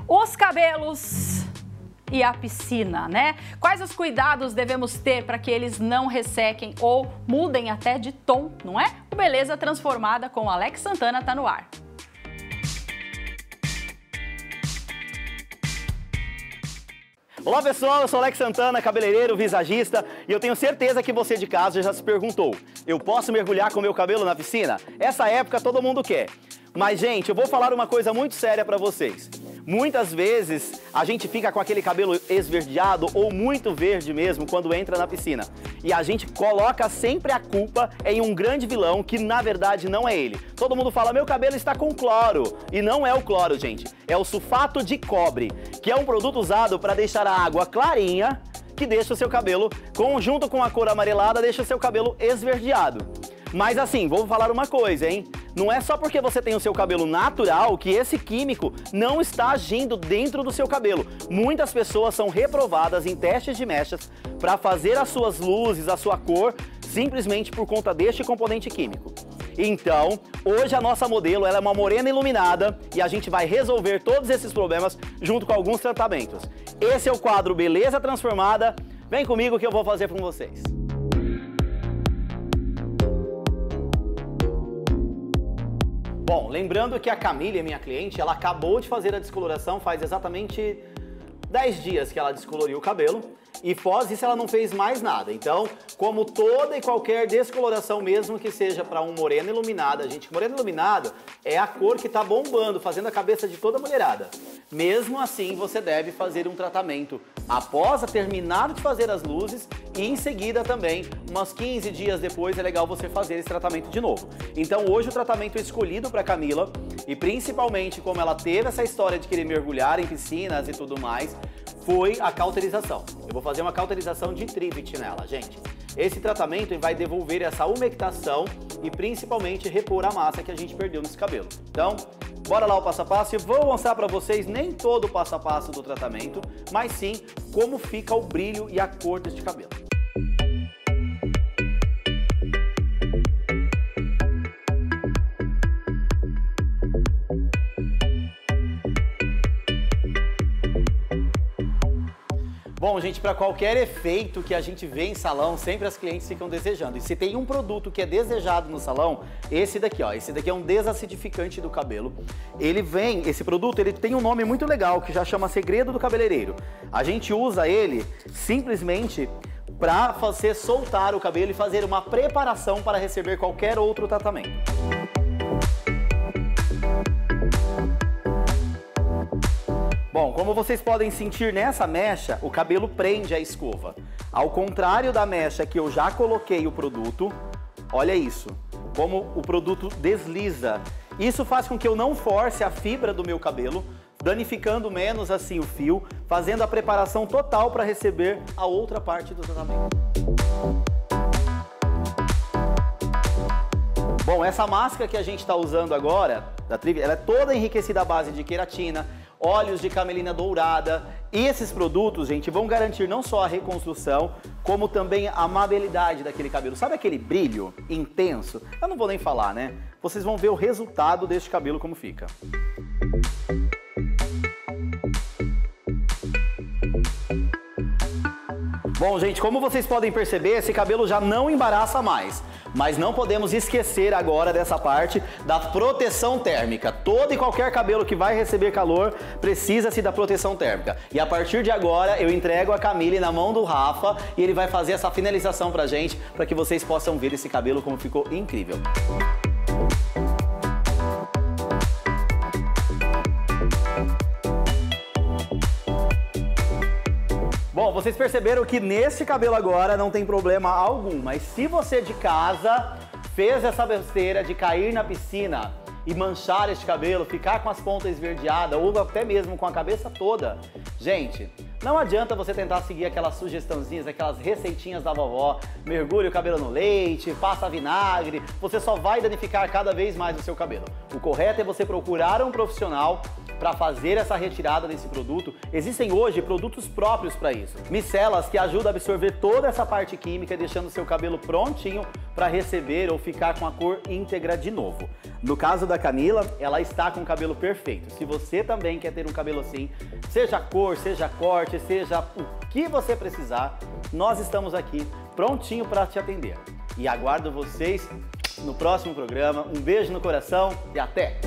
Os cabelos e a piscina, né? Quais os cuidados devemos ter para que eles não ressequem ou mudem até de tom, não é? O Beleza Transformada com o Alex Santana tá no ar. Olá pessoal, eu sou Alex Santana, cabeleireiro, visagista, e eu tenho certeza que você de casa já se perguntou: eu posso mergulhar com meu cabelo na piscina? Essa época todo mundo quer. Mas gente, eu vou falar uma coisa muito séria pra vocês. Muitas vezes a gente fica com aquele cabelo esverdeado ou muito verde mesmo quando entra na piscina. E a gente coloca sempre a culpa em um grande vilão que na verdade não é ele. Todo mundo fala: meu cabelo está com cloro. E não é o cloro, gente. É o sulfato de cobre, que é um produto usado para deixar a água clarinha, que deixa o seu cabelo, junto com a cor amarelada, deixa o seu cabelo esverdeado. Mas assim, vou falar uma coisa, hein? Não é só porque você tem o seu cabelo natural que esse químico não está agindo dentro do seu cabelo. Muitas pessoas são reprovadas em testes de mechas para fazer as suas luzes, a sua cor, simplesmente por conta deste componente químico. Então, hoje a nossa modelo ela é uma morena iluminada e a gente vai resolver todos esses problemas junto com alguns tratamentos. Esse é o quadro Beleza Transformada. Vem comigo que eu vou fazer com vocês. Bom, lembrando que a Camille, minha cliente, ela acabou de fazer a descoloração faz exatamente 10 dias que ela descoloriu o cabelo e após isso ela não fez mais nada. Então, como toda e qualquer descoloração, mesmo que seja para um moreno iluminado, gente, moreno iluminado é a cor que tá bombando, fazendo a cabeça de toda mulherada. Mesmo assim, você deve fazer um tratamento após terminar de fazer as luzes e em seguida também, umas 15 dias depois, é legal você fazer esse tratamento de novo. Então hoje o tratamento escolhido para Camila, e principalmente como ela teve essa história de querer mergulhar em piscinas e tudo mais, foi a cauterização. Eu vou fazer uma cauterização de Trivit nela, gente. Esse tratamento vai devolver essa umectação e principalmente repor a massa que a gente perdeu nesse cabelo. Então, bora lá o passo a passo. Eu vou mostrar para vocês nem todo o passo a passo do tratamento, mas sim como fica o brilho e a cor deste cabelo. Bom, gente, para qualquer efeito que a gente vê em salão, sempre as clientes ficam desejando. E se tem um produto que é desejado no salão, esse daqui, ó. Esse daqui é um desacidificante do cabelo. Esse produto, ele tem um nome muito legal, que já chama Segredo do Cabeleireiro. A gente usa ele simplesmente para você soltar o cabelo e fazer uma preparação para receber qualquer outro tratamento. Bom, como vocês podem sentir nessa mecha, o cabelo prende a escova. Ao contrário da mecha que eu já coloquei o produto, olha isso, como o produto desliza. Isso faz com que eu não force a fibra do meu cabelo, danificando menos assim o fio, fazendo a preparação total para receber a outra parte do tratamento. Bom, essa máscara que a gente está usando agora, da Trivit, ela é toda enriquecida à base de queratina, óleos de camelina dourada, e esses produtos, gente, vão garantir não só a reconstrução, como também a amabilidade daquele cabelo. Sabe aquele brilho intenso? Eu não vou nem falar, né? Vocês vão ver o resultado deste cabelo como fica. Bom, gente, como vocês podem perceber, esse cabelo já não embaraça mais. Mas não podemos esquecer agora dessa parte da proteção térmica. Todo e qualquer cabelo que vai receber calor precisa-se da proteção térmica. E a partir de agora eu entrego a Camille na mão do Rafa e ele vai fazer essa finalização pra gente, para que vocês possam ver esse cabelo como ficou incrível. Bom, vocês perceberam que neste cabelo agora não tem problema algum, mas se você de casa fez essa besteira de cair na piscina e manchar este cabelo, ficar com as pontas esverdeadas ou até mesmo com a cabeça toda, gente, não adianta você tentar seguir aquelas sugestãozinhas, aquelas receitinhas da vovó, mergulhe o cabelo no leite, passa vinagre, você só vai danificar cada vez mais o seu cabelo. O correto é você procurar um profissional para fazer essa retirada desse produto. Existem hoje produtos próprios para isso. Micelas que ajudam a absorver toda essa parte química, deixando o seu cabelo prontinho para receber ou ficar com a cor íntegra de novo. No caso da Camila, ela está com o cabelo perfeito. Se você também quer ter um cabelo assim, seja cor, seja corte, seja o que você precisar, nós estamos aqui prontinho para te atender. E aguardo vocês no próximo programa. Um beijo no coração e até!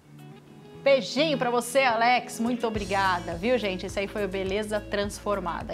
Beijinho pra você, Alex. Muito obrigada, viu, gente? Esse aí foi o Beleza Transformada.